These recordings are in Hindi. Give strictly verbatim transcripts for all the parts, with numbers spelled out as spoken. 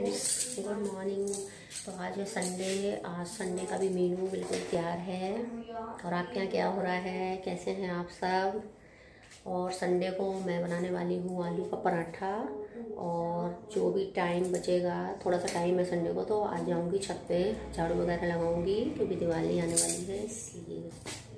Friends, good morning. तो आज है संडे। आज संडे का भी मेनू बिल्कुल तैयार है। और आपके यहाँ क्या हो रहा है, कैसे हैं आप सब। और संडे को मैं बनाने वाली हूँ आलू का पराठा। और जो भी टाइम बचेगा, थोड़ा सा टाइम है संडे को, तो आज जाऊँगी छत पे, झाड़ू वगैरह लगाऊंगी क्योंकि दिवाली आने वाली है इसलिए।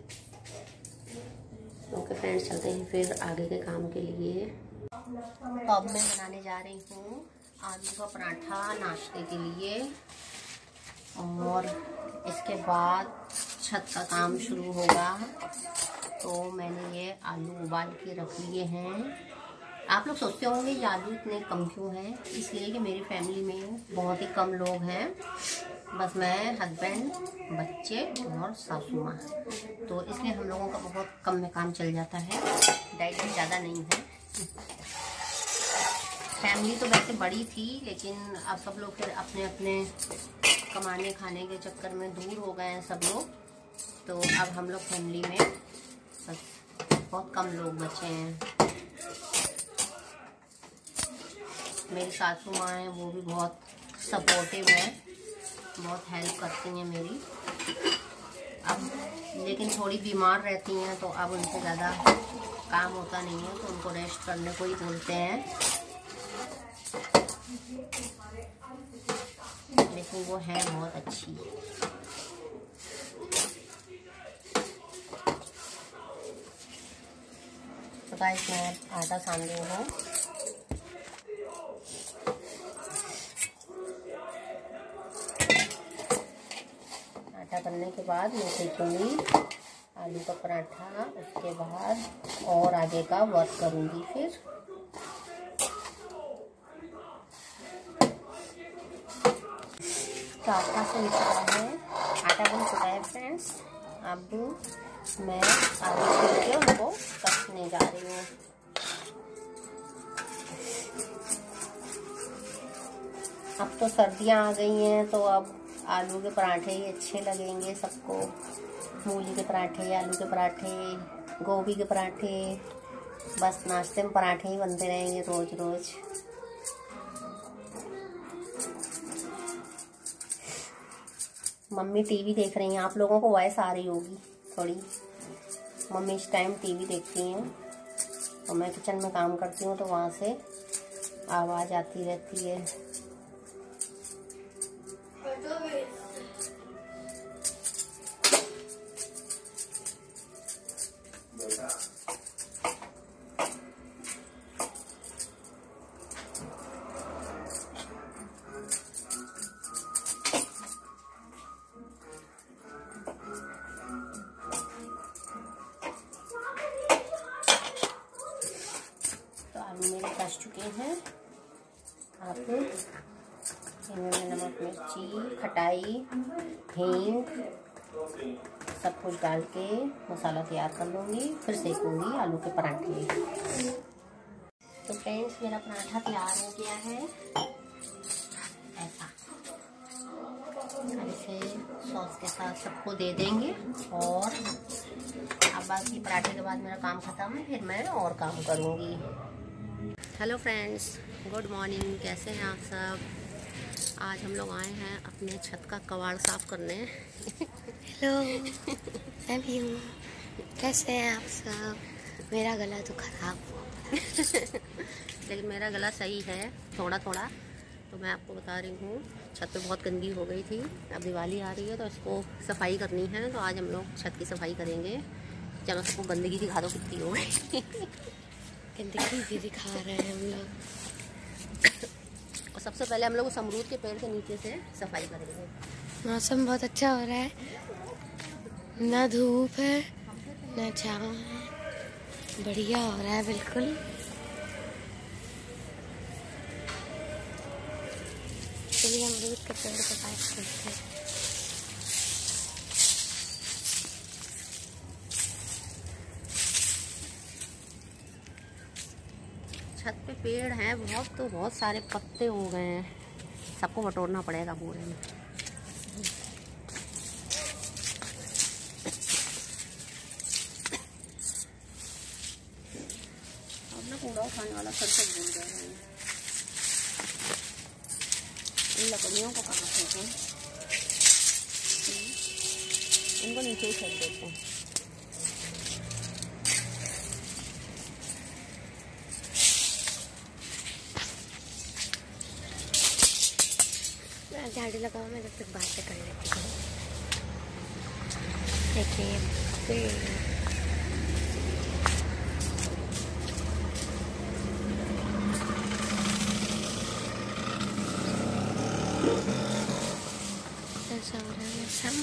ओके फ्रेंड्स, चलते हैं फिर आगे के काम के लिए। तो अब मैं बनाने जा रही हूँ आलू का पराठा नाश्ते के लिए। और इसके बाद छत का काम शुरू होगा। तो मैंने ये आलू उबाल के रख लिए हैं। आप लोग सोचते होंगे ये आलू इतने कम क्यों हैं। इसलिए कि मेरी फैमिली में बहुत ही कम लोग हैं, बस मैं, हस्बैंड, बच्चे और सासू माँ। तो इसलिए हम लोगों का बहुत कम में काम चल जाता है। डाइट भी ज़्यादा नहीं है। फैमिली तो वैसे बड़ी थी, लेकिन अब सब लोग फिर अपने अपने कमाने खाने के चक्कर में दूर हो गए हैं सब लोग। तो अब हम लोग फैमिली में बस बहुत कम लोग बचे हैं। मेरी सासू माँ हैं, वो भी बहुत सपोर्टिव है, बहुत हेल्प करती हैं मेरी। अब लेकिन थोड़ी बीमार रहती हैं, तो अब उनसे ज़्यादा काम होता नहीं है, तो उनको रेस्ट करने को ही बोलते हैं। लेकिन वो है बहुत अच्छी। तो गाइस, मैं आटा सान रही हूँ। आटा करने के बाद मैं सेकूंगी आलू का पराठा। उसके बाद और आगे का वर्क करूँगी। फिर तो आटा से निकला है, आटा बन चुका है फ्रेंड्स। अब मैं आलू छील के उनको कसने जा रही हूँ। अब तो सर्दियाँ आ गई हैं, तो अब आलू के पराठे ही अच्छे लगेंगे सबको। मूली के पराठे, आलू के पराठे, गोभी के पराठे, बस नाश्ते में पराठे ही बनते रहेंगे रोज रोज। मम्मी टीवी देख रही हैं। आप लोगों को वॉइस आ रही होगी थोड़ी। मम्मी इस टाइम टीवी देखती हैं, और मैं किचन में काम करती हूँ, तो वहाँ से आवाज़ आती रहती है। मेरे कस चुके हैं। आप इनमें नमक, मिर्ची, खटाई, हींग सब कुछ डाल के मसाला तैयार कर लूँगी। फिर सेकूँगी आलू के पराठे। तो फ्रेंड्स, मेरा पराठा तैयार हो गया है ऐसा। ऐसे सॉस के साथ सबको दे देंगे। और अब बाकी पराठे के बाद मेरा काम खत्म है, फिर मैं और काम करूँगी। Hello friends, good morning. कैसे हैं आप सब। आज हम लोग आए हैं अपने छत का कबाड़ साफ़ करने। हेलो, मैं भी हूँ। कैसे हैं आप सब। मेरा गला तो ख़राब हुआ लेकिन मेरा गला सही है थोड़ा थोड़ा। तो मैं आपको बता रही हूँ, छत पे बहुत गंदगी हो गई थी। अब दिवाली आ रही है, तो इसको सफाई करनी है। तो आज हम लोग छत की सफाई करेंगे। चलो सबको गंदगी दिखा दो कितनी हो गई। गंदगी भी दिखा रहे हैं हम लोग। और सबसे पहले हम लोग उस अमरूद के पेड़ के नीचे से सफाई करेंगे। मौसम बहुत अच्छा हो रहा है, ना धूप है ना छाँव है, बढ़िया हो रहा है बिल्कुल। चलिए अमरूद के पेड़ के पास चलते हैं। छत पे पेड़ हैं बहुत, तो बहुत सारे पत्ते हो गए हैं। सबको बटोरना पड़ेगा पूरे में। अब ना कूड़ा उठाने वाला सर से भूल गए हैं। इन लकड़ियों को कहाँ फेंकें, इनको नीचे ही फेंक देते हैं। झाड़ू लगाओ, मैं जब तक बातें कर लेती हूँ। देखिए ऐसा हो रहा है सब।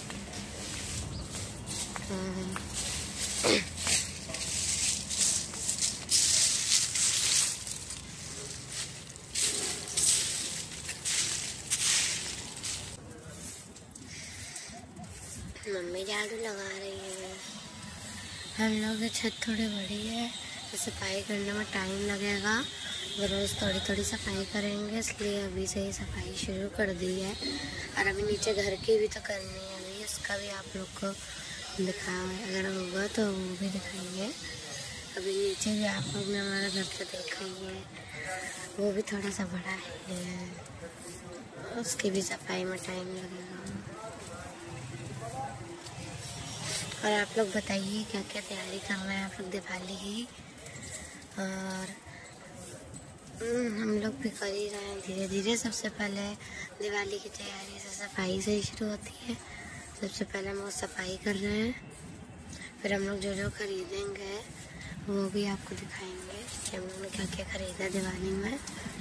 मम्मी झाड़ू लगा रही है। हम लोग की छत थोड़ी बड़ी है तो सफाई करने में टाइम लगेगा। वो रोज़ थोड़ी थोड़ी सफाई करेंगे, इसलिए अभी से ही सफाई शुरू कर दी है। और अभी नीचे घर की भी तो करनी है, अभी उसका भी आप लोग को दिखा, अगर होगा तो वो भी दिखाएंगे। अभी नीचे भी आप लोग ने हमारा घर तो देखा ही है, वो भी थोड़ा सा बड़ा है, उसकी भी सफाई में टाइम लगेगा। और आप लोग बताइए क्या क्या तैयारी कर रहे हैं आप लोग दिवाली की। और हम लोग भी कर ही रहे हैं धीरे धीरे। सबसे पहले दिवाली की तैयारी से सफाई से ही शुरू होती है। सबसे पहले हम वो सफाई कर रहे हैं, फिर हम लोग जो जो खरीदेंगे वो भी आपको दिखाएंगे कि हम लोग ने क्या क्या खरीदा दिवाली में।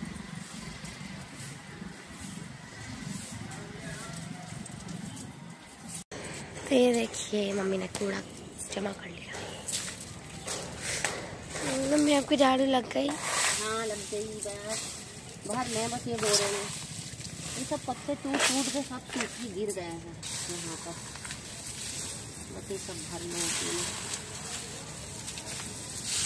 तो ये देखिए मम्मी ने कूड़ा जमा कर लिया। मम्मी आपको झाड़ू लग गई? हाँ लग गई, बस भर लें बस ये बोरे में। ये सब पत्ते टूट टूट के सब सूखी गिर गए हैं यहाँ पर, बस ये सब भर लें इसमें।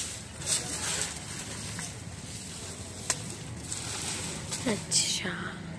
अच्छा